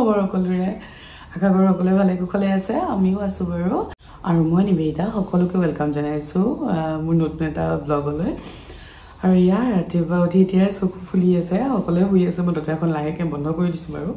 খবৰ সকলোৰে আশা কৰো সকলোৱে ভালে কুশলে আছে আমিও আছো বাৰু আৰু মই নিবেদিতা সকলোকে ওয়েলকাম জনাইছো মোৰ নতুন এটা ব্লগলৈ আৰু ইয়াৰ ৰাতিপুৱা উঠি এতিয়া চকু ফুলি আছে সকলোৱে শুই আছে মই দৰ্জাখন লাহেকে বন্ধ কৰি দিছো বাৰু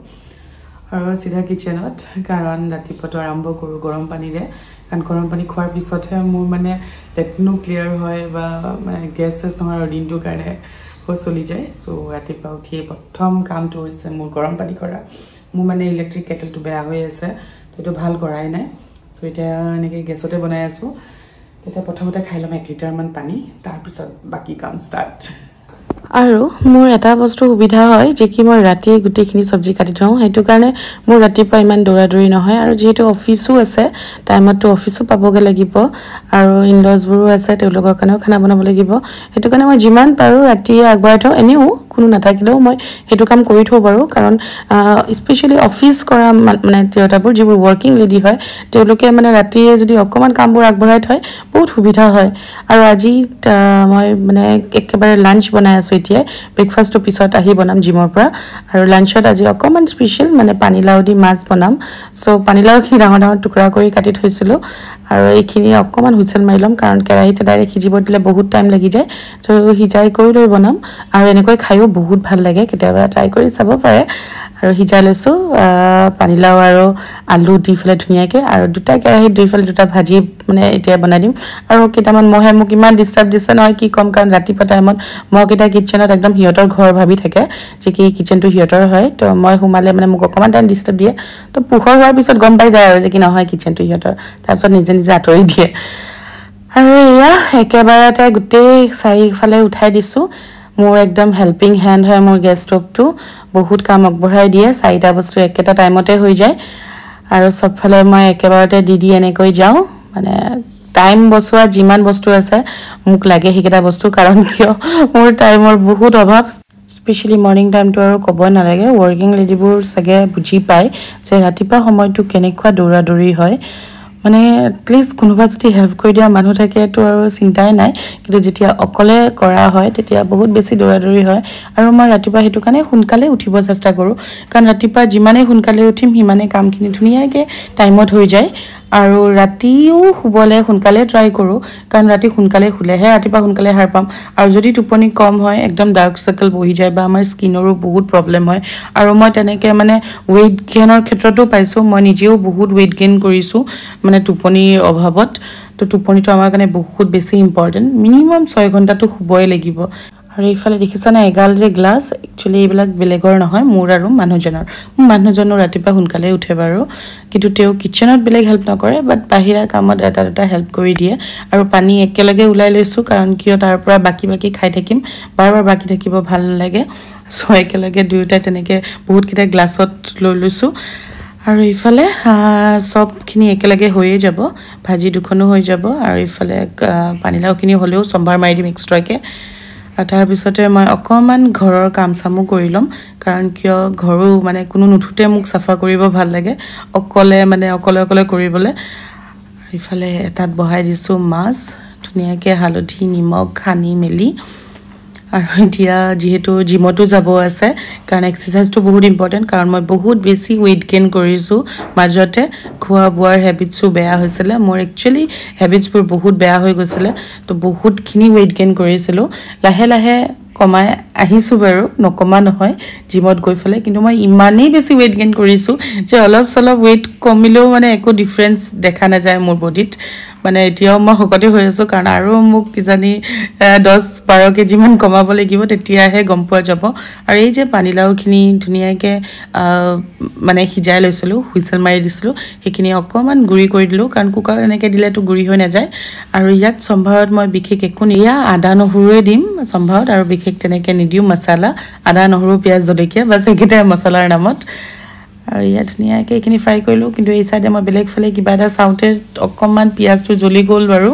আৰু সিধা কিচেনত কাৰণ ৰাতিপুৱাটো আৰম্ভ কৰো গৰম পানীৰে কাৰণ গৰম পানী খোৱাৰ পিছতহে মোৰ মানে লেট্ৰিনো ক্লিয়াৰ হয় বা মানে গেছ নহয় দিনটোৰ কাৰণে চলি যায় সো ৰাতিপুৱা উঠি প্ৰথম কামটো হৈছে মোৰ গৰম পানী কৰা মোৰ মানে ইলেক্ট্ৰিক কেটলটো বেয়া হৈ আছে তো এটা ভাল কৰাই নাই সো এটা এনেকে গেছতে বনাই আছো তেতিয়া প্ৰথমতে খাই লম 1 লিটাৰ মান পানী তাৰ পিছত বাকি কাম ষ্টাৰ্ট আৰু মোৰ এটা বস্তু সুবিধা হয় যে কি মই ৰাতি গুটেখিনি সবজি কাটি থওঁ হেতু কাৰণে মোৰ ৰাতিপুৱা ইমান দৌৰাদৌৰি নহয় আৰু যেহেতু অফিসও আছে টাইমতো অফিসও পাবগে লাগিব আৰু ইনলজ বোৰো আছে তেওঁলোকৰ কাৰণেও খানা বনাব লাগিব হেতু কাৰণে মই যিমান পাৰো ৰাতি আগবাই থওঁ এনেও কোনো নাথাকিলেও মই হেতু কাম কৰি থওঁ বাৰু কাৰণ স্পেশালি অফিস কৰা মানে তেওঁলোকৰ যিবোৰ ওয়াৰ্কিং লেডি হয় তেওঁলোকে মানে ৰাতিয়ে যদি অকমান কামবোৰ আগবঢ়াই থয় বহুত সুবিধা হয় আৰু আজি মই মানে একেবাৰে লাঞ্চ বনাই আছো এতিয়া ব্ৰেকফাষ্টৰ পিছত আহি বনাম জিমৰ পৰা আৰু লাঞ্চত আজি অকমান স্পেশাল মানে পানীলাও দি মাছ বনাম সো পানীলাও কি ডাঙৰ ডাঙৰ টুকুৰা কৰি কাটি থৈছিলো আৰু এইখিনি অকমান হুইসেল মাৰিলম কাৰণ কেৰাহীতে ডাইৰেক্ট সিজিব দিলে বহুত টাইম লাগি যায় তো হিজাই কৰি লৈ বনাম আৰু এনেকৈ খাইও বহুত ভাল লাগে কেতিয়াবা ট্ৰাই কৰি চাব পাৰে আৰু হিজাই লৈছো পানীলাও আৰু আলু দি ফেলে ধুনিয়াকে আৰু দুটা কেৰাহীত দুই ফেলে দুটা ভাজি মানে এতিয়া বনাই দিম আৰু কেটামান মহে মোক ইমান ডিস্টার্ব দিছে নহয় কি কম কাৰণ ৰাতিপুৱা টাইমত মহকেইটা কিচেনত একদম হিয়তৰ ঘৰ ভাবি থাকে যে কি কিচেনটো হিয়তৰ হয় তো মই হুমালে মানে মোক অকমান টাইম ডিস্টার্ব দিয়ে তো পুখৰ হোৱাৰ পিছত গম পাই যায় আৰু যে কি নহয় কিচেনটো হিয়তৰ তাৰপিছত নিজে নিজে আঁতৰি দিয়ে আৰু এয়া একেবাৰতে গোটেই চাৰিফালে উঠাই দিছো মোৰ একদম হেল্পিং হ্যান্ড হয় মোৰ গেছ ষ্টভটো বহুত কাম আগবঢ়াই দিয়ে চাৰিটা বস্তু একেটা টাইমতে হৈ যায় আৰু সবফালে মই একেবাৰতে দি এনেকৈ যাও মানে টাইম বসুৱা যিমান বস্তু আছে মোক লাগে হিকেটা বস্তু কাৰণ কিয় মোৰ টাইমৰ বহুত অভাৱ স্পেশালি মৰ্নিং টাইমটো আৰু ক'ব নালাগে ওয়াৰ্কিং লেডিবোৰ সগে বুজি পায় যে ৰাতিপুৱা সময়টো কেনেকুৱা দৌৰাদৌৰি হয় মানে এটলিষ্ট কোনোবা যদি হেল্প কৰি দিয়া মানুহ থাকে তো আৰু চিন্তাই নাই কিন্তু যেতিয়া অকলে কৰা হয় তেতিয়া বহুত বেছি দৌৰাদৌৰি হয় আৰু মই ৰাতিপুৱা হেতু কাৰণে সোনকালে উঠিব চেষ্টা কৰো কাৰণ ৰাতিপুৱা যিমানে সোনকালে উঠিম হিমানে কামখিনি ধুনিয়াকে টাইমত হৈ যায় আৰু ৰাতিও শুবলে সোনকালে ট্ৰাই কৰো কাৰণ ৰাতি সোনকালে শুলেহে ৰাতিপুৱা সোনকালে হার পাম আৰু যদি টোপনি কম হয় একদম ডাৰ্ক সাৰ্কেল বহি যায় বা আমাৰ স্কিনৰো বহুত প্ৰবলেম হয় আৰু মই তেনেকে মানে ওয়েট গেইনৰ ক্ষেত্ৰতো পাইছো মই নিজেও বহুত ওয়েট গেইন কৰিছো মানে টোপনিৰ অভাৱত তো টোপনিটো আমাৰ কাৰণে বহুত বেছি ইম্পৰ্টেন্ট মিনিমাম 6 ঘন্টাটো শুবই লাগিব আৰু এইফালে দেখিছা না এগাল যে গ্লাস একচুয়ালি এইবিলাক বেলেগৰ নহয় মোৰ আৰু মানুহজনৰ ৰাতিপুৱা সোনকালে উঠে বাৰু কিন্তু তেও কিচেনত বেলেগ হেল্প নকৰে বাট বাহিৰা কামত এটা হেল্প কৰি দিয়ে আৰু পানী একেলগে উলাই লৈছো কাৰণ কিয় তাৰ পৰা বাকি খাই থাকিম বাৰবাৰ বাকি থাকিব ভাল নালাগে সো একেলগে দুইটা তেনেকে বহুত কিটা গ্লাছত লৈ লৈছো আৰু ইফালে সবখিনি একেলগে হৈয়ে যাব ভাজি দুখনো হৈ যাব আৰু ইফালে পানীলাওখিনি হলেও সম্ভাৰ মাৰি দিম এক্সট্ৰাকে তাৰ পিছতে মই অকমান ঘৰৰ কাম সামু কৰিলম কাৰণ কিয় ঘৰো মানে কোনো নুঠুতে মোক সাফা কৰিব ভাল লাগে অকলে কৰিবলে ইফালে এটাত বহাই দিছো মাছ ধুনিয়াকে হালধি নিমখ খানি মেলি আৰু এতিয়া যেহেতু জিমতো যাব আছে কাৰণ এক্সাৰসাইজটো বহুত ইম্পৰ্টেন্ট কাৰণ মই বহুত বেছি ওয়েট গেইন কৰিছো মাজতে খোৱা বোৱাৰ হেবিটসও বেয়া হৈছিল মোৰ একচুয়ালি হেবিটসবোৰ বহুত বেয়া হৈ গৈছিল তো বহুতখিনি ওয়েট গেইন কৰিছিলো লাহে লাহে কমাই আহিছো বাৰু নকমা নহয় জিমত গৈ ফলে কিন্তু মই ইমানেই বেছি ওয়েট গেইন কৰিছো যে অলপ সলপ ওয়েট কমিলেও মানে একো ডিফাৰেন্স দেখা না যায় মোৰ বডিত মানে এতিয়াও মই হকতে হৈ আছো কাৰণ আৰু মোক কিজানি 10-12 কেজি মান কমাব লাগিব তেতিয়াহে গম পোৱা যাব আৰু এই যে পানীলাওখিনি ধুনিয়াকে মানে হিজাই লৈছিলো হুইসেল মাৰি দিছিলো হেখিনি অকমান গুৰি কৰি দিলো কাৰণ কুকাৰ এনেকে দিলে তো গুৰি হৈ না যায় আৰু ইয়াত সম্ভাৰত মই বিশেষ একো নিয়া আদা নহৰুৱে দিম সম্ভাৰত আৰু বিশেষ তেনেকে নিদিও মছলা আদা নহৰু পিয়াজ জলকীয়া বাস একেটা মছলাৰ নামত আৰু ইয়া ধুনিয়াকে এখিনি ফ্ৰাই কৰিলো কিন্তু এই সাইডে মই বেলেগ ফলে কিবা এটা সাউতে অকমান পিয়াজটো জ্বলি গল বাৰু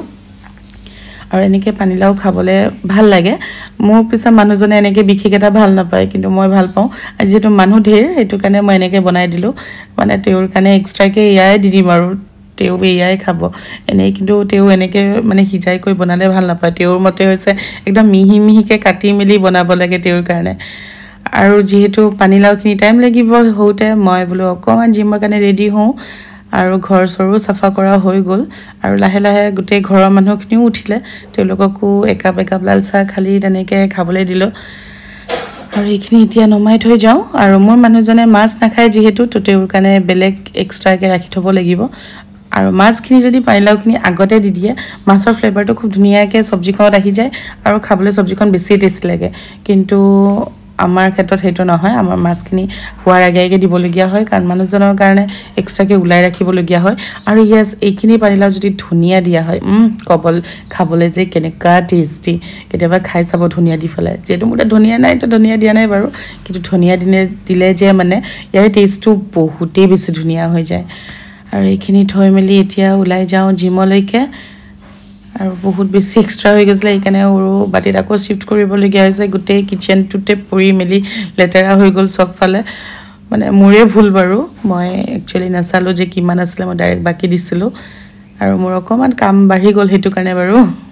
আৰু এনেকে পানীলাও খাবলে ভাল লাগে মোৰ পিছা মানুহজনে এনেকে বিশেষ এটা ভাল নাপায় কিন্তু মই ভাল পাওঁ আজি যেটো মানুহ ঢেৰ হেতু কাৰণে মই এনেকে বনাই দিলো মানে তেওঁৰ কাৰণে এক্সট্ৰাকে ইয়াই দি দিম আৰু তেও ইয়াই খাব এনে কিন্তু তেও এনেকে মানে হিজাই কৈ বনালে ভাল নাপায় তেওঁৰ মতে হৈছে একদম মিহি মিহিকে কাটি মিলি বনাব লাগে তেওঁৰ কাৰণে আৰু যেহেতু পানীলাওখিনি টাইম লাগিব হওঁতে মই বোলো অকণমান জিমৰ কাৰণে ৰেডি হওঁ আৰু ঘৰ চৰো চাফা কৰা হৈ গ'ল আৰু লাহে লাহে গোটেই ঘৰৰ মানুহখিনিও উঠিলে তেওঁলোককো একাপ লাল চাহ খালি তেনেকৈ খাবলৈ দিলোঁ আৰু এইখিনি এতিয়া নমাই থৈ যাওঁ আৰু মোৰ মানুহজনে মাছ নাখায় যিহেতু তো তেওঁৰ কাৰণে বেলেগ এক্সট্ৰাকৈ ৰাখি থ'ব লাগিব আৰু মাছখিনি যদি পানীলাওখিনি আগতে দি দিয়ে মাছৰ ফ্লেভাৰটো খুব ধুনীয়াকৈ চব্জিখনত আহি যায় আৰু খাবলৈ চব্জিখন বেছি টেষ্টি লাগে কিন্তু আমাৰ ক্ষেত্ৰত সেইটো নহয় আমাৰ মাছখিনি হোৱাৰ আগে দিবলগীয়া হয় কাৰণ মানুহজনৰ কাৰণে এক্সট্ৰাকৈ ওলাই ৰাখিবলগীয়া হয় আৰু ইয়েছ এইখিনি পানীলাও যদি ধুনীয়া দিয়া হয় খাবলৈ যে কেনেকুৱা টেষ্টি কেতিয়াবা খাই চাব ধুনীয়া দি পেলাই যিহেতু মোৰ তাত ধুনীয়া নাই তো ধুনীয়া দিয়া নাই বাৰু কিন্তু ধুনীয়া দিলে যে মানে ইয়াৰ টেষ্টটো বহুতেই বেছি ধুনীয়া হৈ যায় আৰু এইখিনি থৈ মেলি এতিয়া ওলাই যাওঁ জিমলৈকে আৰু বহুত বেছি এক্সট্ৰা হৈ গৈছিলে এইকাৰণে আৰু বাটিত আকৌ শিফ্ট কৰিবলগীয়া হৈছে গোটেই কিচেনটোতে পৰি মেলি লেতেৰা হৈ গ'ল চবফালে মানে মোৰে ভুল বাৰু মই একচুৱেলি নাচালোঁ যে কিমান আছিলে মই ডাইৰেক্ট বাকি দিছিলোঁ আৰু মোৰ অকণমান কাম বাঢ়ি গ'ল সেইটো কাৰণে বাৰু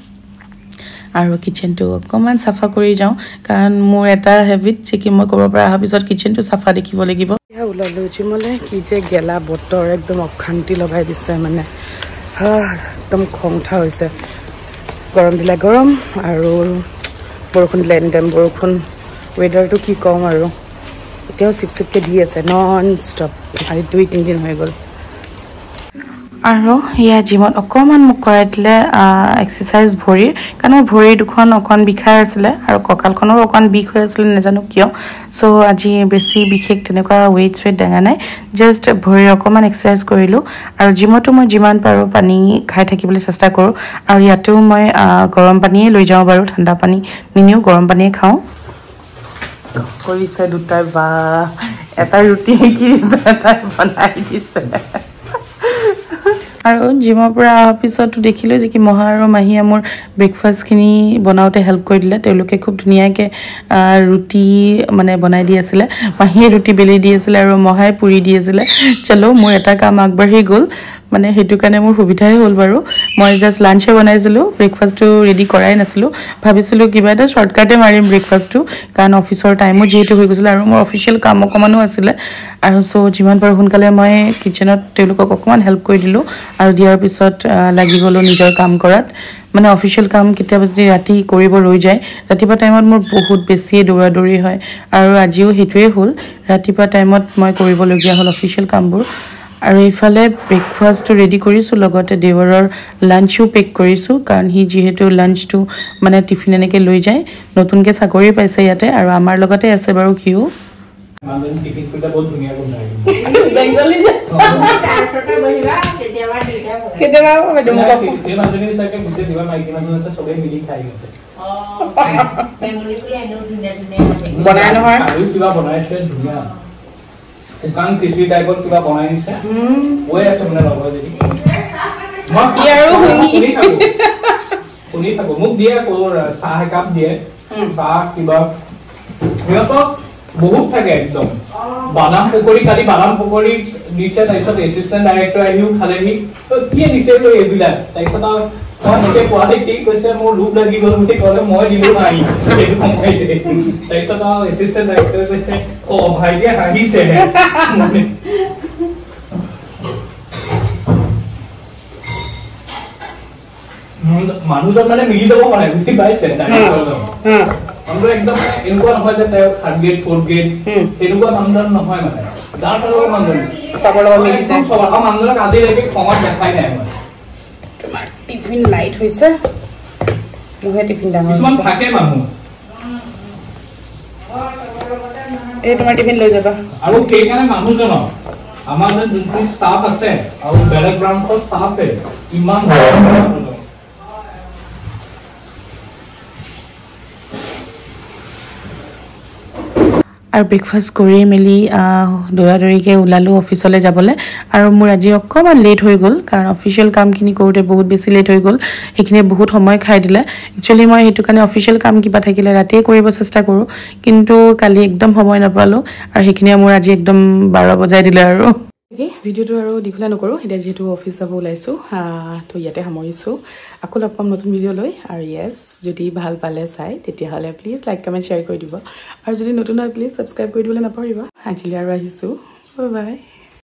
আৰু কিচেনটো অকণমান চাফা কৰি যাওঁ কাৰণ মোৰ এটা হেবিট যে কি মই ক'ব পৰা অহাৰ পিছত কিচেনটো চাফা দেখিব লাগিব ওলালোঁ জিমলৈ কি যে গেলা বতৰ একদম অশান্তি লগাই দিছে মানে একদম খং উঠা হৈছে গৰম দিলে গৰম আৰু বৰষুণ দিলে এনি টাইম বৰষুণ ৱেডাৰটো কি ক'ম আৰু এতিয়াও চিপকৈ দি আছে নন ষ্টপ আজি 2-3 দিন হৈ গ'ল আৰু ইয়া জিমত অকণমান মোক কৰাই দিলে এক্সাৰচাইজ ভৰিৰ কাৰণ মোৰ ভৰি দুখন অকণ বিষাই আছিলে আৰু কঁকালখনৰো অকণ বিষ হৈ আছিলে নাজানো কিয় চ' আজি বেছি বিশেষ তেনেকুৱা ৱেইট দাঙা নাই জাষ্ট ভৰিৰ অকণমান এক্সাৰচাইজ কৰিলোঁ আৰু জিমতো মই যিমান পাৰোঁ পানী খাই থাকিবলৈ চেষ্টা কৰোঁ আৰু ইয়াতেও মই গৰম পানীয়ে লৈ যাওঁ বাৰু ঠাণ্ডা পানী নিনিও গৰম পানীয়ে খাওঁ কৰিছে দুটাই বা এটা ৰুটি কি এটাই বনাই দিছে আৰু জিমৰ পৰা অহাৰ পিছতো দেখিলোঁ যে কি মহা আৰু মাহীয়ে মোৰ ব্ৰেকফাষ্টখিনি বনাওঁতে হেল্প কৰি দিলে তেওঁলোকে খুব ধুনীয়াকৈ ৰুটি মানে বনাই দি আছিলে মাহীয়ে ৰুটি বেলি দি আছিলে আৰু মহাই পুৰি দি আছিলে চলো মোৰ এটা কাম আগবাঢ়ি গ'ল মানে সেইটো কাৰণে মোৰ সুবিধাই হ'ল বাৰু মই জাষ্ট লাঞ্চে বনাইছিলোঁ ব্ৰেকফাষ্টটো ৰেডি কৰাই নাছিলোঁ ভাবিছিলোঁ কিবা এটা শ্বৰ্টকাটে মাৰিম ব্ৰেকফাষ্টটো কাৰণ অফিচৰ টাইমো যিহেতু হৈ গৈছিলে আৰু মোৰ অফিচিয়েল কাম অকণমানো আছিলে আৰু চ' যিমান পাৰোঁ সোনকালে মই কিচেনত তেওঁলোকক অকণমান হেল্প কৰি দিলোঁ আৰু দিয়াৰ পিছত লাগি গ'লোঁ নিজৰ কাম কৰাত মানে অফিচিয়েল কাম কেতিয়াবা যদি ৰাতি কৰিব ৰৈ যায় ৰাতিপুৱা টাইমত মোৰ বহুত বেছিয়ে দৌৰা হয় আৰু আজিও সেইটোৱে হ'ল ৰাতিপুৱা টাইমত মই কৰিবলগীয়া হ'ল অফিচিয়েল কামবোৰ আৰু এইফালে ব্ৰেকফাষ্টটো ৰেডি কৰিছোঁ লগতে দেৱৰৰ লাঞ্চো পেক কৰিছোঁ কাৰণ সি যিহেতু লাঞ্চটো মানে টিফিন এনেকৈ লৈ যায় নতুনকৈ চাকৰি পাইছে ইয়াতে আৰু আমাৰ লগতে আছে বাৰু সিও বনাই নহয় শুকান খিচিৰি টাইপৰ কিবা বনাই দিছে কৈ আছে মানে লগৰ যদি শুনি থাকো মোক দিয়ে চাহ একাপ দিয়ে চাহ কিবা সিহঁতক বহুত থাকে একদম বাদাম পকৰি কালি বাদাম পকৰি দিছে তাৰপিছত এছিষ্টেণ্ট ডাইৰেক্টৰ আহিও খালেহি কি দিছে এইবিলাক তাৰপিছত মই মোকে কোৱা দেখি কৈছে মোৰ লোভ লাগি গ'ল বুলি ক'লে মই দিলোঁ নাই সেইটো সময়তে তাৰপিছত এছিষ্টেণ্ট ডাইৰেক্টৰে কৈছে ভাইটিয়ে হাঁহিছেহে মানুহজন মানে মিলি যাব পাৰে বুজি পাইছে মানুহ একদম এনেকুৱা নহয় যে তেওঁ 3rd গ্ৰেড 4th গ্ৰেড এনেকুৱা মানুহজন নহয় মানে যাৰ ফালৰ মানুহজন চবৰ লগত মিলি যায় চবৰ মানুহজনক আজিলৈকে খঙত দেখাই নাই মই তোমাৰ টিফিন লাইট হৈছে মোহে টিফিন ডাঙৰ কিছুমান থাকে মানুহ এই তোমাৰ টিফিন লৈ যাবা আৰু সেইকাৰণে মানুহজনক আমাৰ যোনটো ষ্টাফ আছে আৰু বেলেগ ব্ৰাঞ্চৰ ষ্টাফে ইমান আৰু ব্ৰেকফাষ্ট কৰি মেলি দৌৰাদৌৰিকৈ ওলালোঁ অফিচলৈ যাবলৈ আৰু মোৰ আজি অকণমান লেট হৈ গ'ল কাৰণ অফিচিয়েল কামখিনি কৰোঁতে বহুত বেছি লেট হৈ গ'ল সেইখিনি বহুত সময় খাই দিলে একচুৱেলি মই সেইটো কাৰণে অফিচিয়েল কাম কিবা থাকিলে ৰাতিয়ে কৰিব চেষ্টা কৰোঁ কিন্তু কালি একদম সময় নাপালোঁ আৰু সেইখিনিয়ে মোৰ আজি একদম 12 বজাই দিলে আৰু Okay, ভিডিওটো আৰু দীঘলীয়া নকৰো এতিয়া যেহেতু অফিস যাব ওলাইছো তো ইয়াতে সামৰিছো আকৌ লগ পাম নতুন ভিডিও লৈ আৰু ইয়েস যদি ভাল পালে চাই তেতিয়া হলে প্লিজ লাইক কমেন্ট শেয়াৰ কৰি দিব আৰু যদি নতুন হয় প্লিজ সাবস্ক্ৰাইব কৰি দিবলৈ নাপাহৰিবা আজিলৈ আৰু আহিছো বাই বাই